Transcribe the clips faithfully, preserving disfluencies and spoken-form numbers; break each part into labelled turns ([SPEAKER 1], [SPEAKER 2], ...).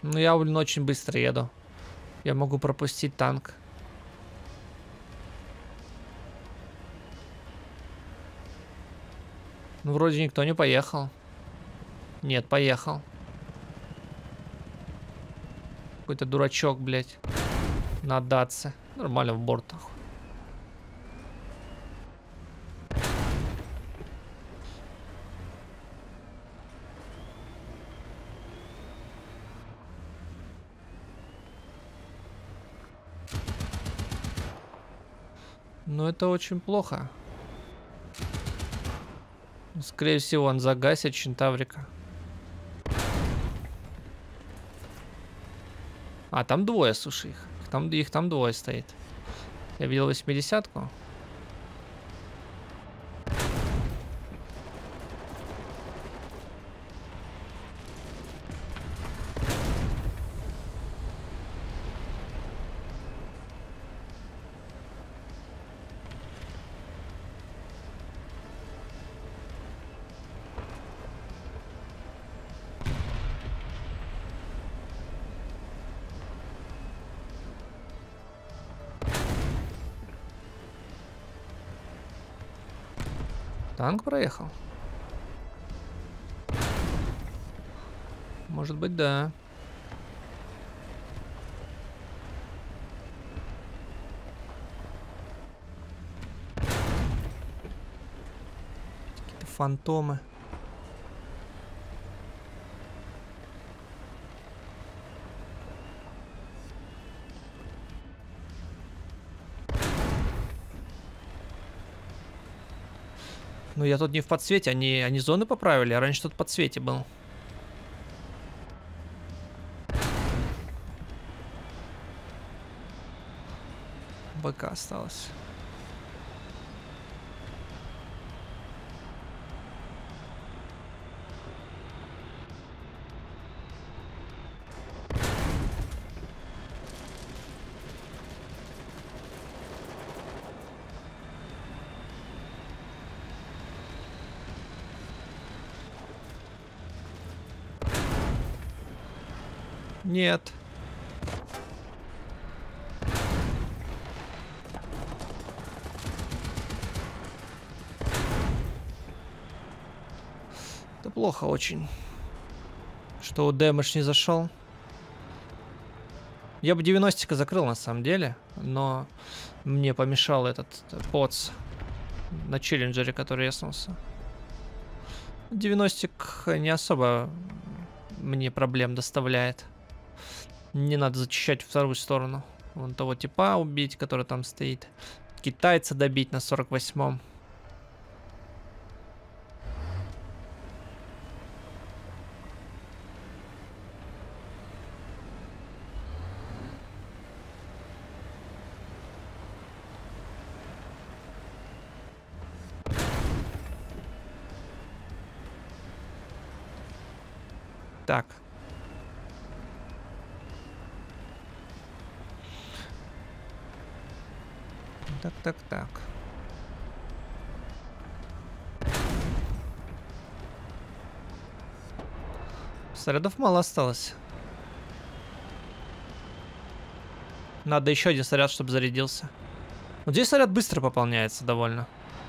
[SPEAKER 1] Ну, я, блин, очень быстро еду. Я могу пропустить танк. Ну, вроде никто не поехал. Нет, поехал. Какой-то дурачок, блядь. На датсе. Нормально в бортах. Но это очень плохо. Скорее всего, он загасит Чентаврика. А, там двое, слушай, их. Там, их там двое стоит. Я видел восьмидесятку. Танк проехал? Может быть, да. Какие-то фантомы. Ну, я тут не в подсвете, они, они зоны поправили, а раньше тут в подсвете был. БК осталось. Нет. Это плохо очень. Что дэмэдж не зашел. Я бы девяностика закрыл на самом деле, но мне помешал этот поц на челленджере, который яснулся. девяностик не особо мне проблем доставляет. Не надо зачищать вторую сторону. Вон того типа убить, который там стоит. Китайца добить на сорок восьмом. Так. Так, так, так. Снарядов мало осталось. Надо еще один снаряд, чтобы зарядился. Вот здесь снаряд быстро пополняется довольно.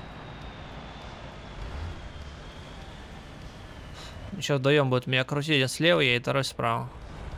[SPEAKER 1] Сейчас вдвоем будет меня крутить. Один слева, я и второй справа.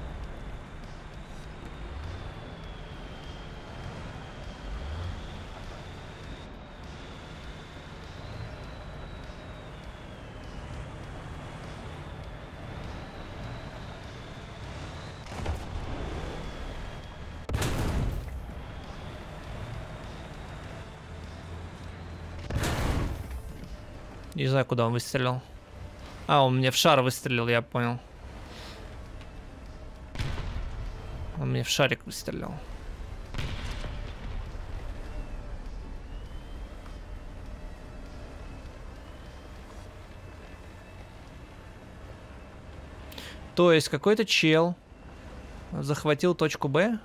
[SPEAKER 1] Не знаю, куда он выстрелил. А, он мне в шар выстрелил, я понял. Он мне в шарик выстрелил. То есть какой-то чел захватил точку Б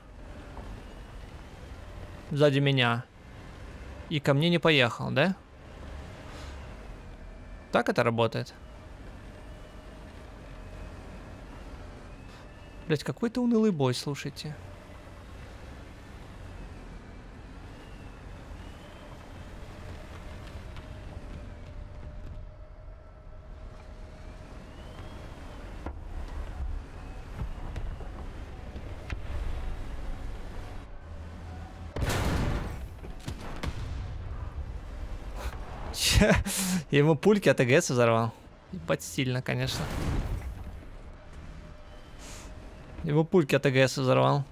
[SPEAKER 1] сзади меня и ко мне не поехал, да? Так это работает? Блять, какой-то унылый бой, слушайте. Ему пульки от ЭГС взорвал. Ебать стильно, конечно. Его пульки от ЭГС взорвал.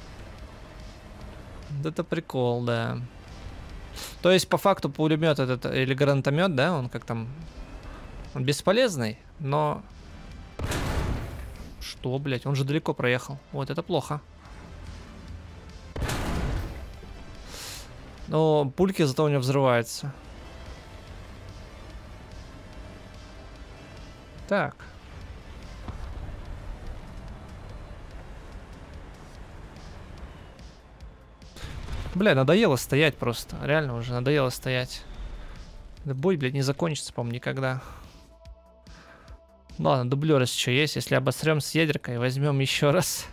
[SPEAKER 1] Это прикол, да. То есть, по факту, пулемет этот, или гранатомет, да, он как там... Он бесполезный, но... Что, блядь, он же далеко проехал. Вот, это плохо. Но пульки зато у него взрываются. Так. Бля, надоело стоять просто. Реально уже надоело стоять. Да бой, блядь, не закончится, по-моему, никогда. Ладно, дублеры еще есть. Если обосрем с ядеркой, возьмем еще раз.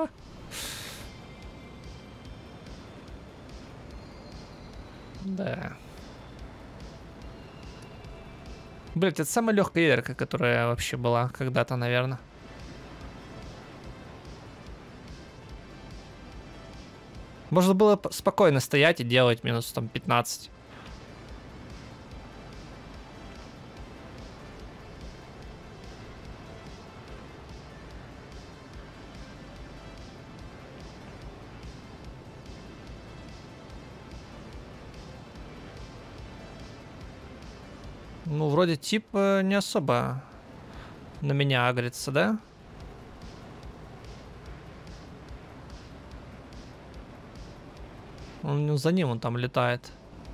[SPEAKER 1] Да. Блять, это самая легкая ядерка, которая вообще была когда-то, наверное. Можно было спокойно стоять и делать минус там пятнадцать. Ну, вроде тип не особо на меня агрится, да? Он, ну, за ним он там летает.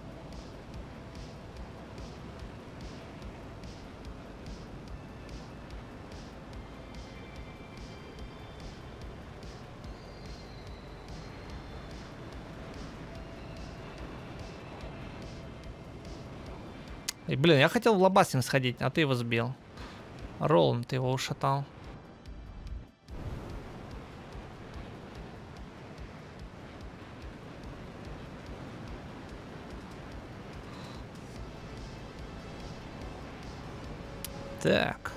[SPEAKER 1] И, блин, я хотел в лобасим сходить, а ты его сбил. Роллом ты его ушатал. Так.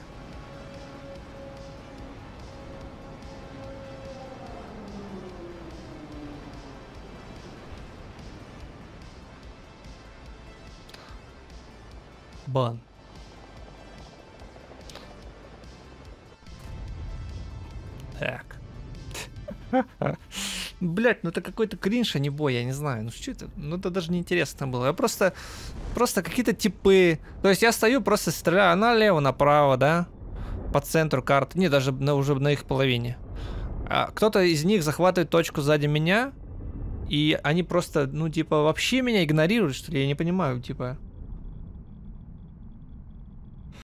[SPEAKER 1] Бан. Так. Блять, ну это какой-то кринж, а не бой, я не знаю. Ну что это? Ну это даже не интересно было. Я просто... Просто какие-то типы. То есть я стою, просто стреляю налево, направо, да? По центру карты. Не, даже на, уже на их половине. А кто-то из них захватывает точку сзади меня. И они просто, ну типа, вообще меня игнорируют, что ли? Я не понимаю, типа...